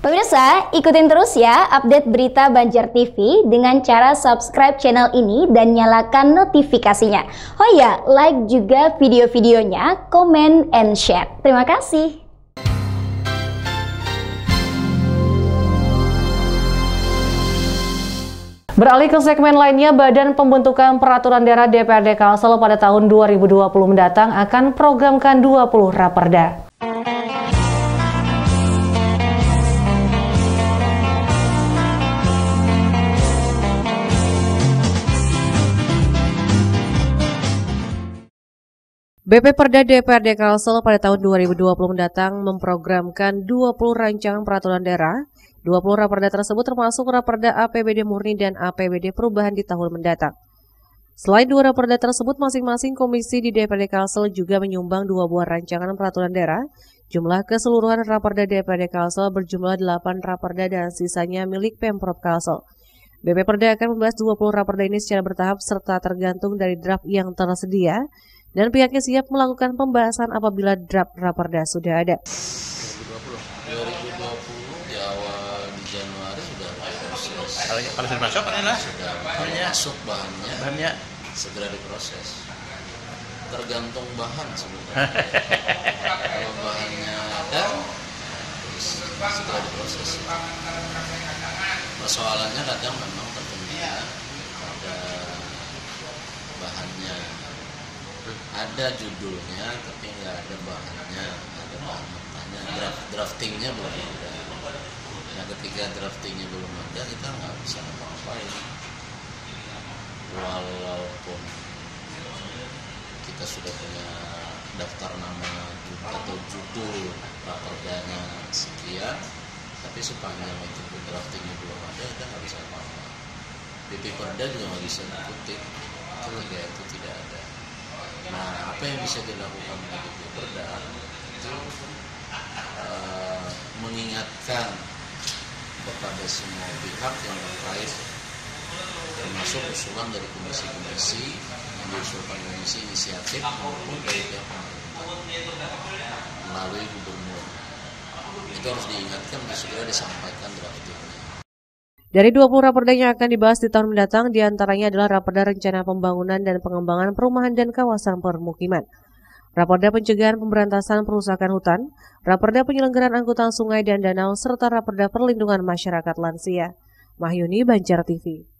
Pemirsa, ikutin terus ya update berita Banjar TV dengan cara subscribe channel ini dan nyalakan notifikasinya. Oh ya, like juga video-videonya, comment and share. Terima kasih. Beralih ke segmen lainnya, Badan Pembentukan Peraturan Daerah DPRD Kalsel pada tahun 2020 mendatang akan programkan 20 raperda. BP Perda DPRD Kalsel pada tahun 2020 mendatang memprogramkan 20 rancangan peraturan daerah. 20 raperda tersebut termasuk raperda APBD murni dan APBD perubahan di tahun mendatang. Selain dua raperda tersebut, masing-masing komisi di DPRD Kalsel juga menyumbang 2 buah rancangan peraturan daerah. Jumlah keseluruhan raperda DPRD Kalsel berjumlah 8 raperda dan sisanya milik Pemprov Kalsel. BP Perda akan membahas 20 raperda ini secara bertahap serta tergantung dari draft yang tersedia. Dan pihaknya siap melakukan pembahasan apabila draft raperda sudah ada. 2020 di awal di Januari sudah proses. Kalau sudah masuk adalah masuk bahannya segera diproses. Tergantung bahan sebenarnya. Kalau bahannya ada, segera diproses. Persoalannya kadang memang terkendala ada bahannya. Ada judulnya tapi nggak ada bahannya, ada bahan mentahnya, draftingnya belum ada. Nah ketika draftingnya belum ada kita nggak bisa apa-apain. Walaupun kita sudah punya daftar nama atau judul raperdanya sekian, tapi sepanjang itu draftingnya belum ada kita nggak bisa apa-apa. BP Perda juga nggak bisa ngikutin, itu tidak ada. Nah, apa yang bisa dilakukan oleh BP Perda itu mengingatkan kepada semua pihak yang terkait, termasuk usulan dari komisi-komisi yang diusulkan komisi inisiatif maupun dari pihak pemerintah melalui gubernur. Itu harus diingatkan dan segera disampaikan draftingnya. Dari 20 raperda yang akan dibahas di tahun mendatang, diantaranya adalah raperda rencana pembangunan dan pengembangan perumahan dan kawasan permukiman, raperda pencegahan pemberantasan perusakan hutan, raperda penyelenggaraan angkutan sungai dan danau, serta raperda perlindungan masyarakat lansia. Mahyuni, Banjar TV.